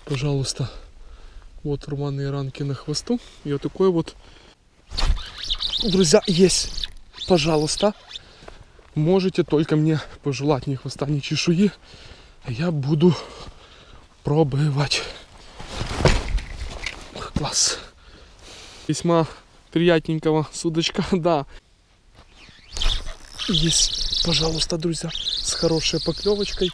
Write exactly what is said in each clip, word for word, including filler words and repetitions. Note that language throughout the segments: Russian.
Пожалуйста, вот рваные ранки на хвосту. И вот такой вот, друзья, есть. Пожалуйста, можете только мне пожелать ни хвоста, ни чешуи. Я буду пробовать. Класс. Весьма приятненького судачка, да. Есть, пожалуйста, друзья, с хорошей поклевочкой.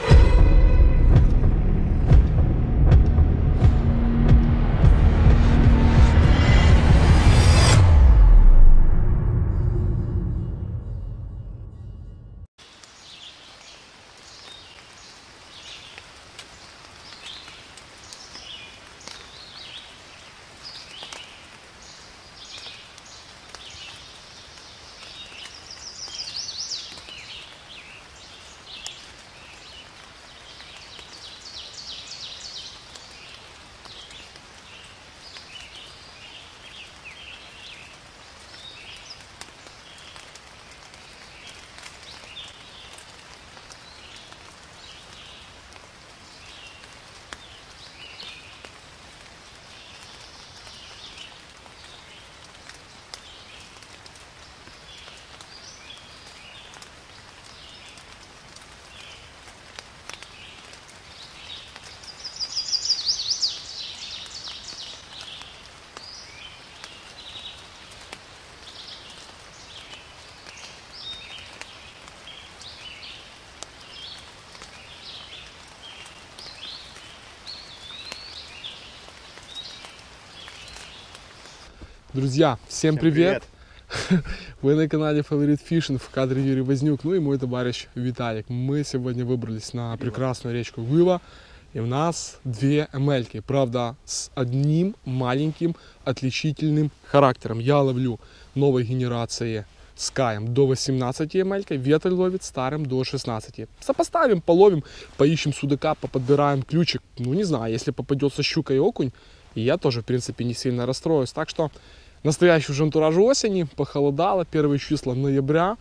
Друзья, всем, всем привет! привет. Вы на канале Favorite Fishing, в кадре Юрий Вознюк, ну и мой товарищ Виталик. Мы сегодня выбрались на прекрасную речку Гуйва, и у нас две эмельки, правда, с одним маленьким отличительным характером. Я ловлю новой генерации с каем до восемнадцати эмелькой, ветер ловит старым до шестнадцати. Сопоставим, половим, поищем судака, поподбираем ключик. Ну не знаю, если попадется щука и окунь, и я тоже, в принципе, не сильно расстроюсь. Так что настоящий уже антураж осени, похолодало, первые числа ноября.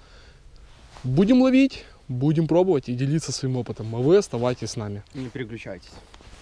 Будем ловить, будем пробовать и делиться своим опытом. А вы оставайтесь с нами. Не переключайтесь.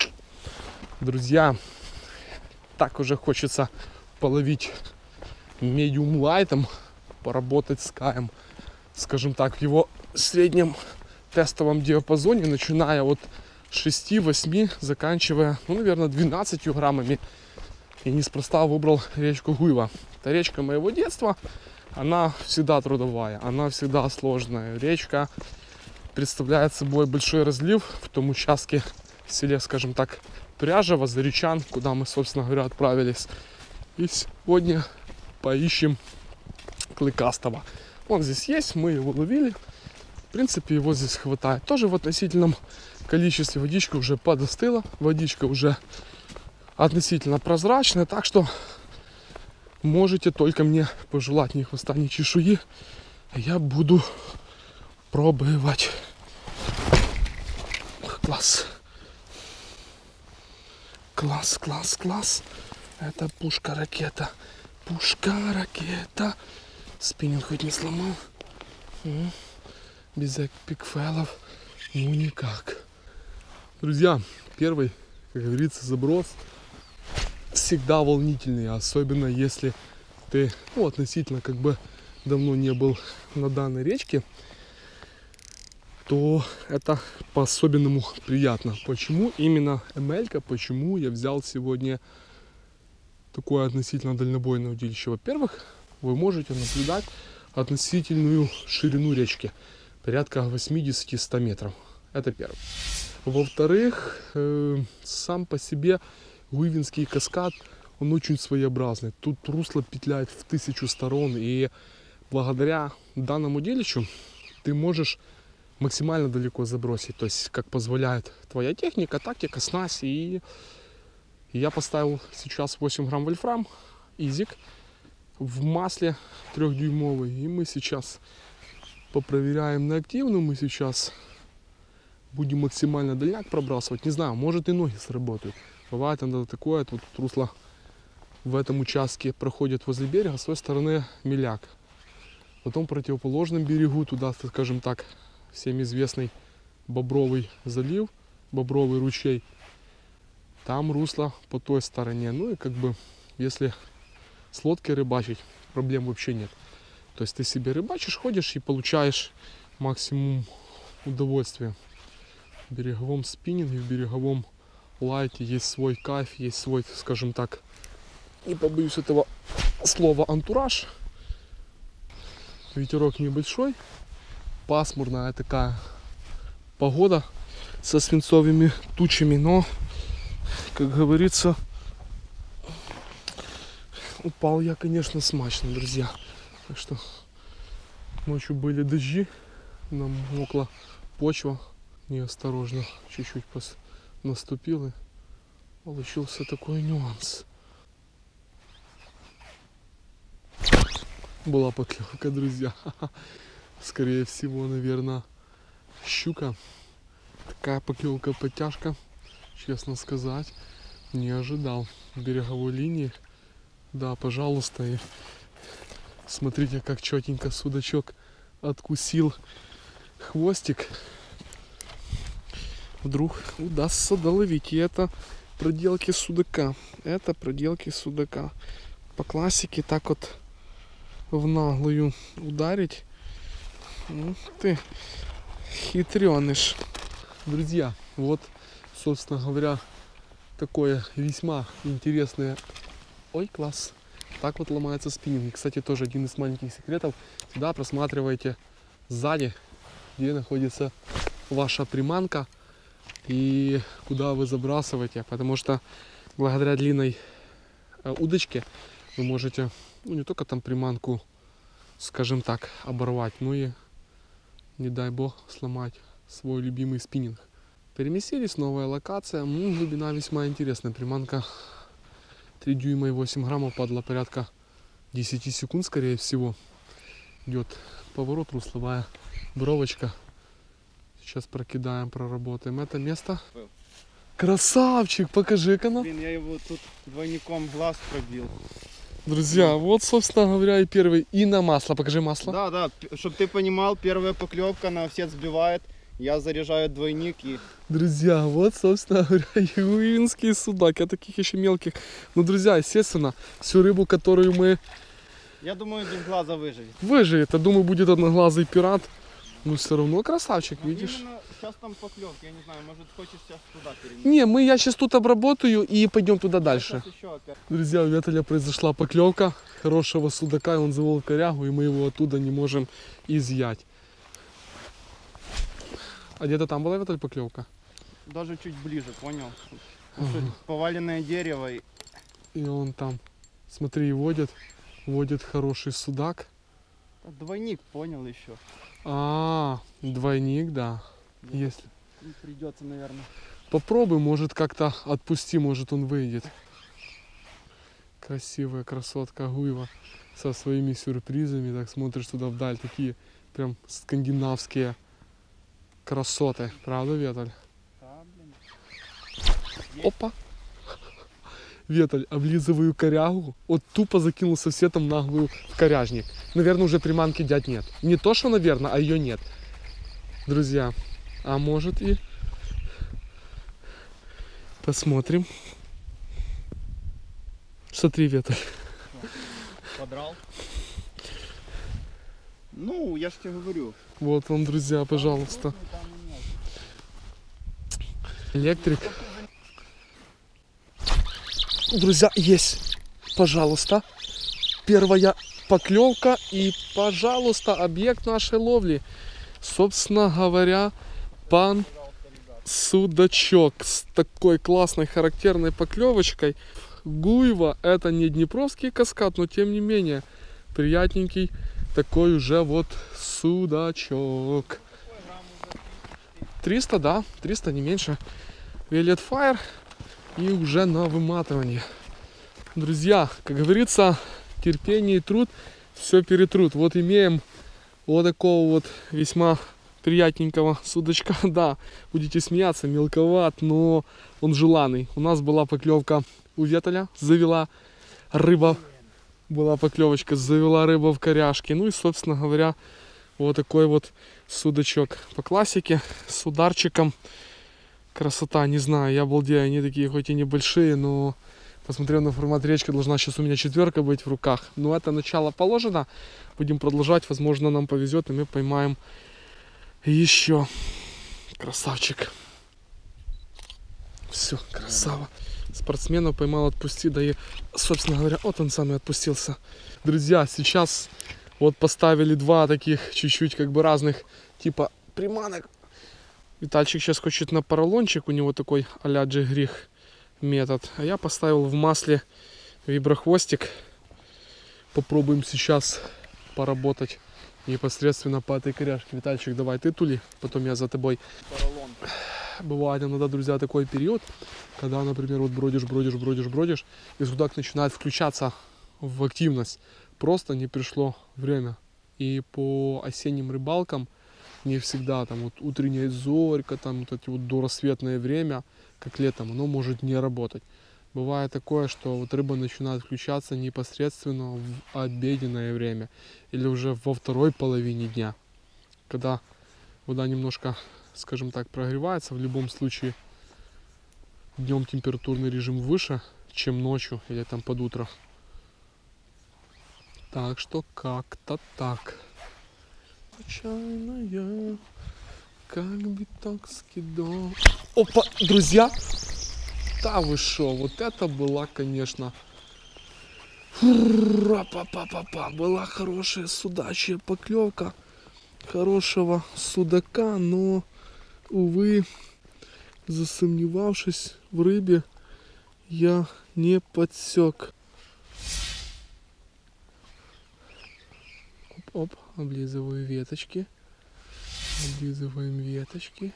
Друзья, так уже хочется половить медиум лайтом, поработать с каем, скажем так, в его среднем тестовом диапазоне, начиная от шести-восьми, заканчивая, ну, наверное, двенадцатью граммами. И неспроста выбрал речку Гуйва. Это речка моего детства. Она всегда трудовая, она всегда сложная. Речка представляет собой большой разлив в том участке в селе, скажем так, Пряжево, Заречан, куда мы, собственно говоря, отправились. И сегодня поищем клыкастого. Он здесь есть, мы его ловили. В принципе, его здесь хватает. Тоже в относительном количестве. Водичка уже подостыла, водичка уже относительно прозрачная, так что можете только мне пожелать ни хвоста, ни чешуи. Я буду пробовать. Класс. Класс, класс, класс. Это пушка-ракета. Пушка-ракета. Спиннинг хоть не сломал. Без эпикфайлов ну никак. Друзья, первый, как говорится, заброс всегда волнительный, особенно если ты, ну, относительно как бы давно не был на данной речке, то это по-особенному приятно. Почему именно эмелька, почему я взял сегодня такое относительно дальнобойное удилище? Во-первых, вы можете наблюдать относительную ширину речки, порядка восемьдесят-сто метров. Это первое. Во-вторых, э, сам по себе Гуйвинский каскад, он очень своеобразный. Тут русло петляет в тысячу сторон, и благодаря данному удилищу ты можешь максимально далеко забросить. То есть, как позволяет твоя техника, тактика, снасть. И я поставил сейчас восемь грамм вольфрам, изик, в масле трехдюймовый. И мы сейчас попроверяем на активную. Мы сейчас будем максимально дальняк пробрасывать. Не знаю, может и ноги сработают. Бывает иногда такое, тут русло в этом участке проходит возле берега, с той стороны миляк. Потом в противоположном берегу, туда, скажем так, всем известный Бобровый залив, Бобровый ручей. там русло по той стороне. Ну и как бы, если с лодки рыбачить, проблем вообще нет. То есть ты себе рыбачишь, ходишь и получаешь максимум удовольствия. В береговом спиннинге, в береговом лайте есть свой кайф, есть свой, скажем так, не побоюсь этого слова, антураж. Ветерок небольшой, пасмурная такая погода со свинцовыми тучами, но, как говорится, упал я, конечно, смачно, друзья. Так что ночью были дожди, намокла почва, неосторожно чуть-чуть наступил, и получился такой нюанс. Была поклевка, друзья. Скорее всего, наверное, щука. Такая поклевка, подтяжка, честно сказать, не ожидал. Береговой линии. Да, пожалуйста. И смотрите, как четенько судачок откусил хвостик. Вдруг удастся доловить. И это проделки судака. Это проделки судака. По классике так вот в наглую ударить. Ну ты хитреныш. Друзья, вот, собственно говоря, такое весьма интересное. Ой, класс. Так вот ломается спиннинг. И, кстати, тоже один из маленьких секретов. Всегда просматривайте сзади, где находится ваша приманка и куда вы забрасываете. Потому что благодаря длинной удочке вы можете, ну, не только там приманку, скажем так, оборвать, но и, не дай бог, сломать свой любимый спиннинг. Переместились, новая локация. Ну, глубина весьма интересная. Приманка три дюйма и восемь граммов, падла порядка десять секунд, скорее всего. Идет поворот, русловая бровочка. Сейчас прокидаем, проработаем это место. Красавчик, покажи-ка нам. Блин, я его тут двойником глаз пробил. Друзья, вот, собственно говоря, и первый. И на масло. Покажи масло. Да, да, чтобы ты понимал, первая поклевка на овсет сбивает. Я заряжаю двойник и... Друзья, вот, собственно говоря, ягуинский судак. Я таких еще мелких. Ну, друзья, естественно, всю рыбу, которую мы... Я думаю, без глаза выживет. Выживет. Я думаю, будет одноглазый пират. Но все равно красавчик, Но видишь. именно сейчас там поклевка, я не знаю, может хочешь сейчас туда перенести. Не, мы, я сейчас тут обработаю и пойдем туда дальше. Сейчас еще опять. Друзья, у Виталя произошла поклевка хорошего судака, и он завел корягу, и мы его оттуда не можем изъять. А где-то там была, Виталь, поклевка? Даже чуть ближе, понял? Ага. Поваленное дерево. И... и он там, смотри, водит, водит хороший судак. Двойник, понял, еще. А, двойник, да. Да. Если. Придется, наверное. Попробуй, может как-то отпусти, может он выйдет. Красивая красотка Гуева со своими сюрпризами. Так смотришь туда вдаль, такие прям скандинавские красоты. Правда, Виталь? Да, блин. Опа! Виталь, облизываю корягу. Вот тупо закинул соседом наглую в коряжник. Наверное, уже приманки дядь нет. Не то, что, наверное, а ее нет. Друзья, а может и... Посмотрим. Смотри, Виталь. Подрал. Ну, я же тебе говорю. Вот вам, друзья, пожалуйста. Электрик. Друзья, есть. Пожалуйста. Первая поклевка и, пожалуйста, объект нашей ловли. Собственно говоря, пан судачок с такой классной характерной поклевочкой. Гуева, это не Днепровский каскад, но тем не менее приятненький такой уже вот судачок. триста, да, триста, не меньше. Violet Fire и уже на выматывании. Друзья, как говорится, терпение и труд все перетрут. Вот имеем вот такого вот весьма приятненького судачка. Да, будете смеяться, мелковат, но он желанный. У нас была поклевка у Виталя, завела рыба. Была поклевочка, завела рыба в коряжке. Ну и, собственно говоря, вот такой вот судачок по классике, с ударчиком. Красота, не знаю, я обалдею. Они такие хоть и небольшие, но посмотрел на формат речки, должна сейчас у меня четверка быть в руках. Но это начало положено. Будем продолжать, возможно, нам повезет, и мы поймаем еще. Красавчик. Все, красава. Спортсменов поймал, отпусти, да и, собственно говоря, вот он сам и отпустился. Друзья, сейчас вот поставили два таких чуть-чуть как бы разных типа приманок. Витальчик сейчас хочет на поролончик, у него такой а-ля джигрих метод. А я поставил в масле виброхвостик. Попробуем сейчас поработать непосредственно по этой коряшке. Витальчик, давай ты тули, потом я за тобой. Поролон. Бывает иногда, друзья, такой период, когда, например, вот бродишь, бродишь, бродишь, бродишь, и судак начинает включаться в активность. Просто не пришло время. И по осенним рыбалкам не всегда, там вот утренняя зорька, там вот эти вот дорассветное время, как летом, оно может не работать. Бывает такое, что вот рыба начинает включаться непосредственно в обеденное время или уже во второй половине дня, когда вода немножко, скажем так, прогревается. В любом случае днем температурный режим выше, чем ночью или там под утро. Так что как-то так. Чайная, как биток скидок. Опа, друзья! Да вы шо, вот это была, конечно, па-па-па-па, была хорошая судачья поклевка хорошего судака, но, увы, засомневавшись в рыбе, я не подсек. Оп, облизываю веточки. Облизываем веточки.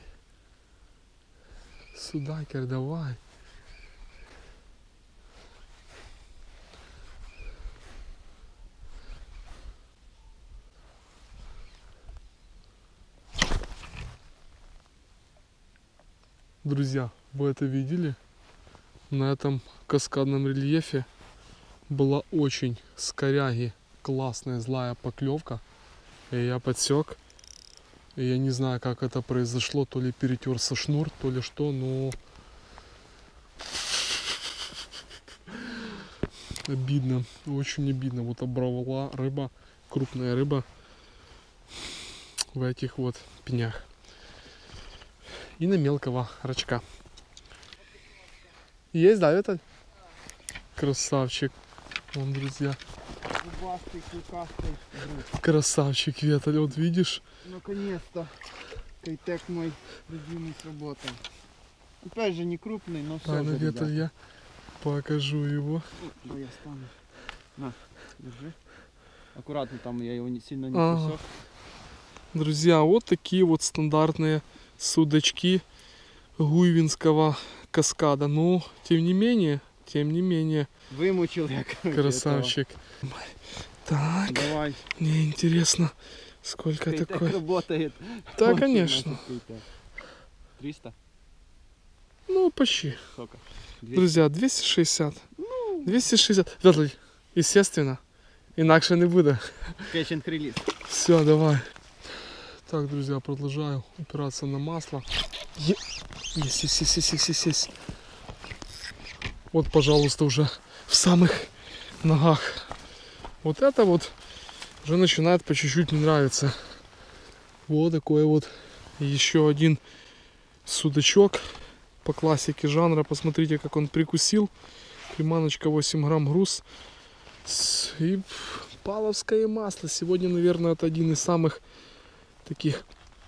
Судакер, давай. Друзья, вы это видели? На этом каскадном рельефе была очень с коряги классная злая поклевка. И я подсек. И я не знаю, как это произошло. То ли перетерся шнур, то ли что, но обидно. Очень обидно. Вот оборвала рыба, крупная рыба в этих вот пнях. И на мелкого рачка. Есть, да, Виталь? Красавчик. Вон, друзья. Зубастый, клыкастый друг. Красавчик, Виталь, вот видишь? Наконец-то Кейтек мой любимый сработал. Опять же не крупный, но все А, же, ну, Виталь, я покажу его. Да, я стану. На, держи. Аккуратно, там я его не сильно не Ага. посек. Друзья, вот такие вот стандартные судачки гуйвинского каскада. Но, тем не менее, тем не менее, Вымучил я, короче, красавчик. Так, этого. Давай. мне интересно, сколько Кейтек такой. работает. Да, Очень конечно. носит Кейтек. триста? Ну, почти. Сколько? двести? Друзья, двести шестьдесят. двести шестьдесят. Виталь, естественно. Інакше не буде. Catch and release. Все, давай. Так, друзья, продолжаю опираться на масло. Е- Есть, есть, есть, есть, есть, есть, есть. Вот, пожалуйста, уже в самых ногах. Вот это вот уже начинает по чуть-чуть не нравиться. Вот такой вот еще один судачок по классике жанра. Посмотрите, как он прикусил. Приманочка восемь грамм груз. С- И паловское масло. Сегодня, наверное, это один из самых таких.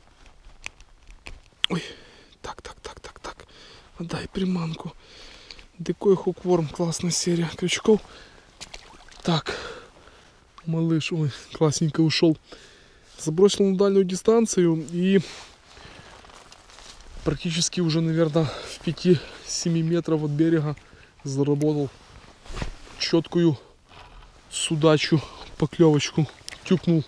Ой, так, так, так, так, так. Отдай приманку. Такой хукворм, классная серия крючков. Так, малыш, ой, классненько ушел. Забросил на дальнюю дистанцию и практически уже, наверное, в пяти-семи метров от берега заработал четкую судачью поклевочку. Тюкнул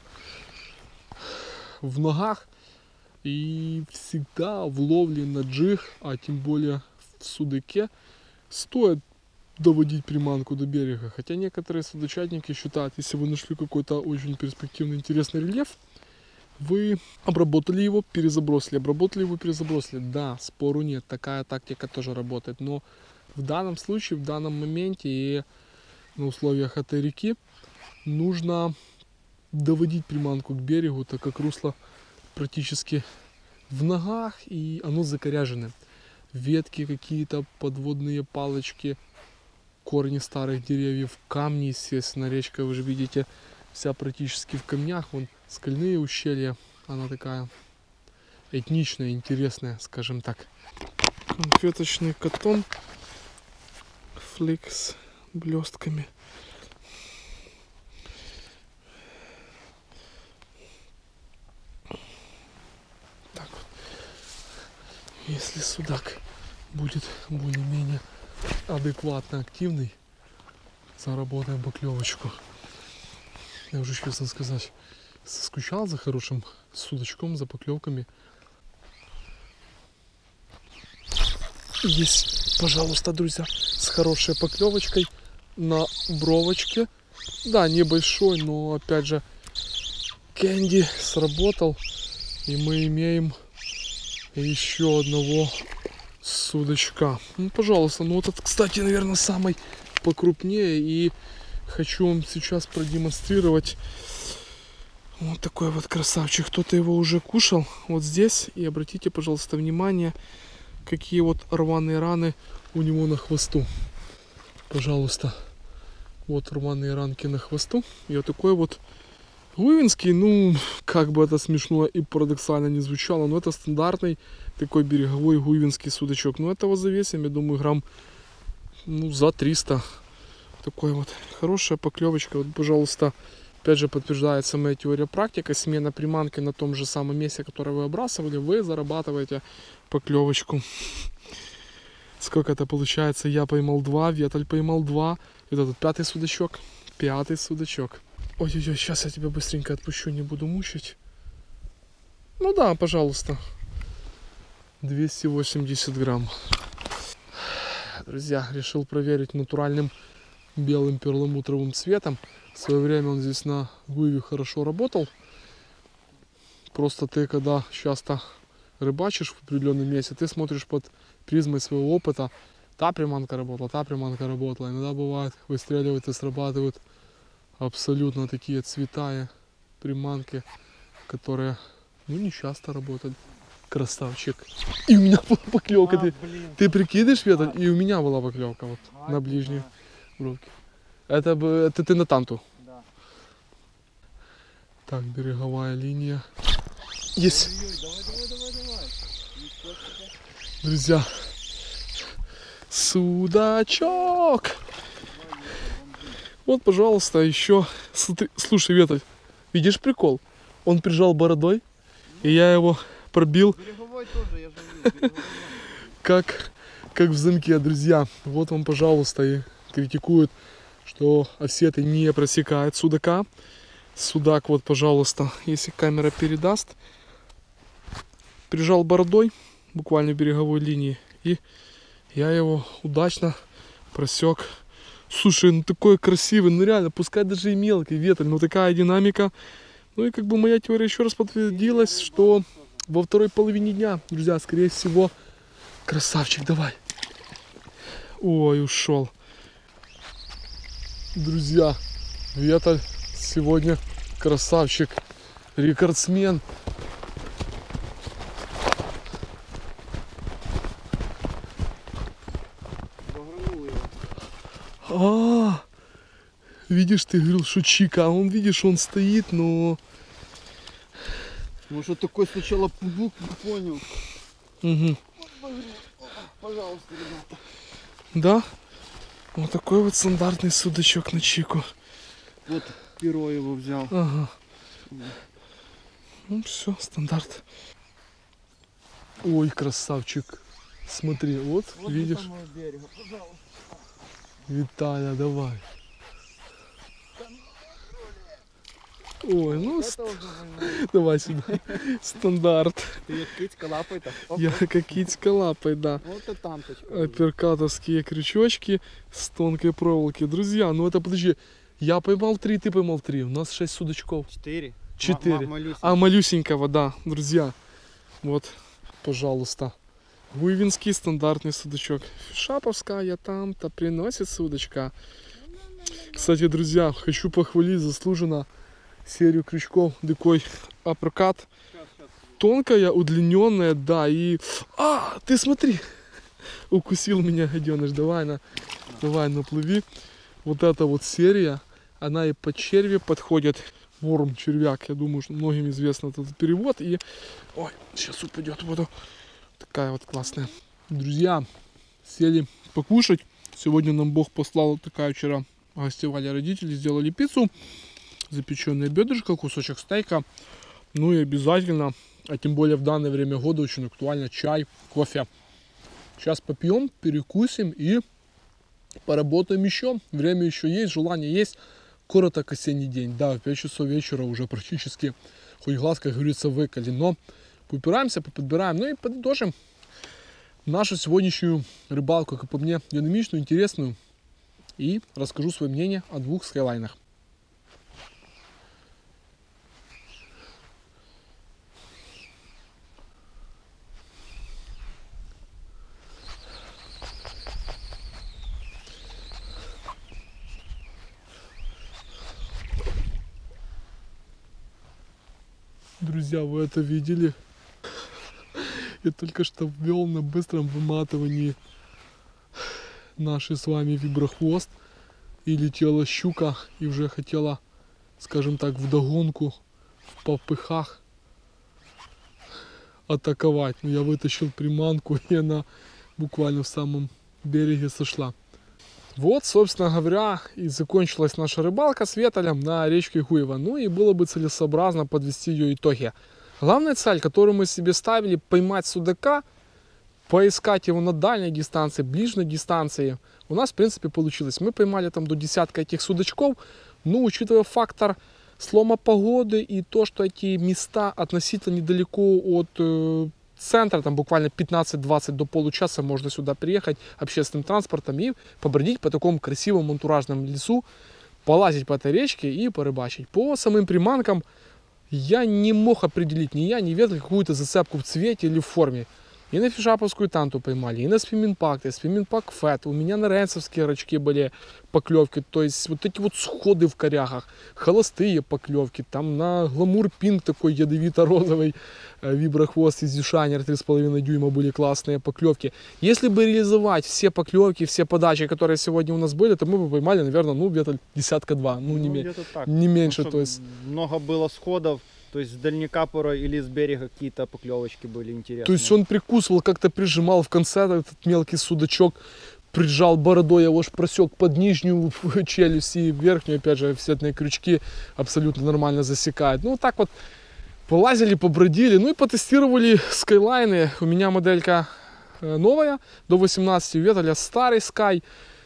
в ногах. И всегда в ловле на джиг, а тем более в судаке, стоит доводить приманку до берега. Хотя некоторые судочатники считают, если вы нашли какой-то очень перспективный, интересный рельеф, Вы обработали его, перезабросили, обработали его, перезабросили. Да, спору нет, такая тактика тоже работает. Но в данном случае, в данном моменте и на условиях этой реки нужно доводить приманку к берегу, так как русло практически в ногах и оно закоряжено. Ветки какие-то, подводные палочки, корни старых деревьев, камни, естественно, речка, вы же видите, вся практически в камнях. Вон скальные ущелья, она такая этничная, интересная, скажем так. Конфеточный катон, флик с блестками. Так вот. Если судак будет более-менее адекватно активный, заработаем поклевочку. Я уже, честно сказать, соскучал за хорошим судачком, за поклевками. Есть, пожалуйста, друзья, с хорошей поклевочкой на бровочке. Да, небольшой, но опять же кэнди сработал. И мы имеем еще одного судачка. Ну, пожалуйста, ну вот этот, кстати, наверное, самый покрупнее. И хочу вам сейчас продемонстрировать вот такой вот красавчик. Кто-то его уже кушал вот здесь. И обратите, пожалуйста, внимание, какие вот рваные раны у него на хвосту. Пожалуйста. Вот рваные ранки на хвосту. И вот такой вот гуевинский, ну, как бы это смешно и парадоксально не звучало, но это стандартный такой береговой гуевинский судачок. Но этого завесим, я думаю, грамм ну, за триста. Такой вот хорошая поклевочка. Вот, пожалуйста, опять же подтверждается моя теория практика. Смена приманки на том же самом месте, которое вы обрасывали, вы зарабатываете поклевочку. Сколько это получается? Я поймал два, Веталь поймал два. И вот этот пятый судачок. Пятый судачок. Ой-ой-ой, сейчас я тебя быстренько отпущу, не буду мучить. Ну да, пожалуйста. двести восемьдесят грамм. Друзья, решил проверить натуральным белым перламутровым цветом. В свое время он здесь на гуеве хорошо работал. Просто ты, когда часто рыбачишь в определенном месте, ты смотришь под призмой своего опыта. Та приманка работала, та приманка работала. Иногда бывает, выстреливают и срабатывают абсолютно такие цветая приманки, которые, ну, не часто работают. Красавчик. И у меня была поклевка. А, ты, ты прикидываешь, Веталь? И у меня была поклевка вот а, на ближней бровке. Это, это ты на танту? Да. Так, береговая линия. Есть. Давай, давай, давай, давай. Друзья, судачок. Вот, пожалуйста, еще. Смотри, слушай, Веталь, видишь прикол? Он прижал бородой, и я его пробил. Береговой тоже, я же вижу, как, как в замке, друзья. Вот вам, пожалуйста, и критикуют, что офсеты не просекают судака. Судак, вот, пожалуйста, если камера передаст. Прижал бородой, буквально в береговой линии, и я его удачно просек. Слушай, ну такой красивый, ну реально, пускай даже и мелкий Веталь, но такая динамика. Ну и как бы моя теория еще раз подтвердилась, что во второй половине дня, друзья, скорее всего, красавчик, давай. Ой, ушел. Друзья, Веталь сегодня красавчик, рекордсмен. А, видишь, ты говорил, что чика, а он, видишь, он стоит, но... Может, такой сначала пубук, не понял. Угу. Пожалуйста, ребята. Да? Вот такой вот стандартный судачок на чику. Вот перо его взял. Ага. Ну все, стандарт. Ой, красавчик. Смотри, вот, вот видишь. Берега, пожалуйста. Виталя, давай. Ой, ну ст... давай сюда. Стандарт. Ты как китька лапой-то? Я как китька лапой, да. Вот и танточка. Апперкатовские крючочки с тонкой проволоки. Друзья, ну это подожди. Я поймал три, ты поймал три. У нас шесть судачков. Четыре. четыре. малюсенький. А малюсенького, да, друзья. Вот, пожалуйста. Гуйвинский стандартный судачок. Шаповская там-то приносит судочка. Кстати, друзья, хочу похвалить заслуженно серию крючков Дикой Апрокат. Тонкая, удлиненная, да, и... А, ты смотри! Укусил меня гаденыш. Давай, на, давай, наплыви. Вот эта вот серия, она и по черви подходит. Ворм, червяк, я думаю, что многим известен этот перевод. И, ой, сейчас упадет в воду. Такая вот классная. Друзья, сели покушать. Сегодня нам Бог послал, такая вчера гостевали родители, сделали пиццу. Запеченное бедрышко, кусочек стейка. Ну и обязательно, а тем более в данное время года очень актуально, чай, кофе. Сейчас попьем, перекусим и поработаем еще. Время еще есть, желание есть. Короток осенний день. Да, в пять часов вечера уже практически, хоть глаз, как говорится, выколи. Но попираемся, поподбираем. Ну и подытожим нашу сегодняшнюю рыбалку, как по мне, динамичную, интересную. И расскажу свое мнение о двух скайлайнах. Друзья, вы это видели? Я только что ввел на быстром выматывании наши с вами виброхвост. И летела щука, и уже хотела, скажем так, вдогонку, в попыхах атаковать. Но я вытащил приманку, и она буквально в самом береге сошла. Вот, собственно говоря, и закончилась наша рыбалка с Веталем на речке Гуева. Ну и было бы целесообразно подвести ее итоги. Главная цель, которую мы себе ставили, поймать судака, поискать его на дальней дистанции, ближней дистанции, у нас, в принципе, получилось. Мы поймали там до десятка этих судачков, но учитывая фактор слома погоды и то, что эти места относительно недалеко от э, центра, там буквально пятнадцать-двадцать до получаса можно сюда приехать общественным транспортом и побродить по такому красивому антуражному лесу, полазить по этой речке и порыбачить. По самым приманкам я не мог определить, ни я, ни Веталь, какую-то зацепку в цвете или в форме. И на фишаповскую танту поймали, и на спиминпакты, спиминпак фет. У меня на ренцевские рачки были поклевки. То есть вот эти вот сходы в корягах, холостые поклевки. Там на гламур пинг такой ядовито-розовый виброхвост из Зюшайнер три с половиной дюйма были классные поклевки. Если бы реализовать все поклевки, все подачи, которые сегодня у нас были, то мы бы поймали, наверное, ну где-то десятка два, ну, не, ну, так. не меньше. Ну, то есть... Много было сходов. То есть с дальника порой или с берега какие-то поклевочки были интересные. То есть он прикусывал, как-то прижимал в конце этот мелкий судачок, прижал бородой, его аж просек под нижнюю челюсть и верхнюю, опять же, офсетные крючки абсолютно нормально засекает. Ну, вот так вот полазили, побродили, ну и потестировали скайлайны. У меня моделька новая, до восемнадцати Веталя, старый скай.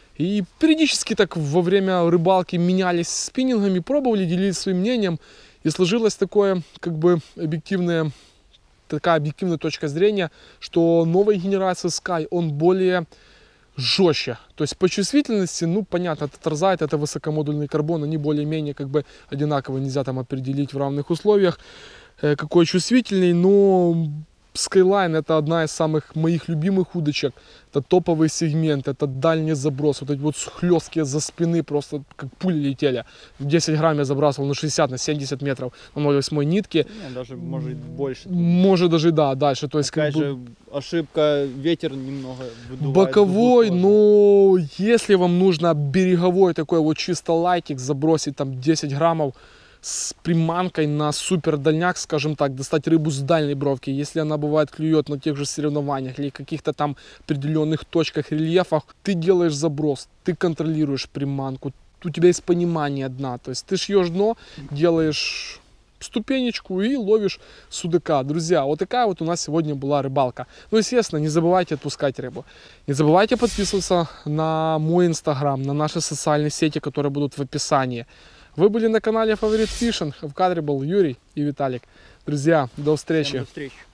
И периодически так во время рыбалки менялись спиннингами, пробовали, делились своим мнением. И сложилась такое, как бы, объективная, такая объективная точка зрения, что новой генерации Sky, он более жестче. То есть по чувствительности, ну, понятно, это торзайт, это высокомодульный карбон, они более-менее как бы одинаково, нельзя там определить в равных условиях, э, какой чувствительный, но Skyline это одна из самых моих любимых удочек. Это топовый сегмент, это дальний заброс. Вот эти вот хлесткие за спины просто как пули летели. десять грамм я забрасывал на шестьдесят, на семьдесят метров на ноль восемь нитки. Не, даже может больше. Может даже да, дальше. То есть, такая как бы... же ошибка, ветер немного выдувает. Боковой, но если вам нужно береговой такой вот чисто лайтик забросить там десять граммов, с приманкой на супер дальняк, скажем так, достать рыбу с дальней бровки, если она бывает клюет на тех же соревнованиях или каких-то там определенных точках, рельефах, ты делаешь заброс, ты контролируешь приманку, у тебя есть понимание дна, то есть ты шьешь дно, делаешь ступенечку и ловишь судака. Друзья, вот такая вот у нас сегодня была рыбалка. Ну, естественно, не забывайте отпускать рыбу. Не забывайте подписываться на мой инстаграм, на наши социальные сети, которые будут в описании. Вы были на канале Favorite Fishing. В кадре был Юрий и Виталик. Друзья, до встречи. Всем до встречи.